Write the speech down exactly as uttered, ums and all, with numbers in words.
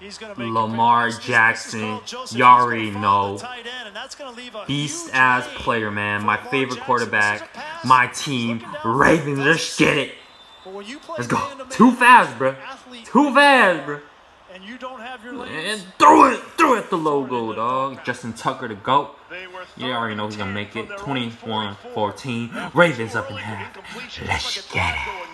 Lamar Jackson. You already know. Beast-ass player, man. My favorite quarterback. My team. Ravens. Let's get it. Let's go. Too fast, bro. Too fast, bro. And you don't have your and throw it, throw it the logo, dog. Justin Tucker to GOAT. You already know he's gonna make it. twenty-one fourteen. Ravens up in half. Let's get it.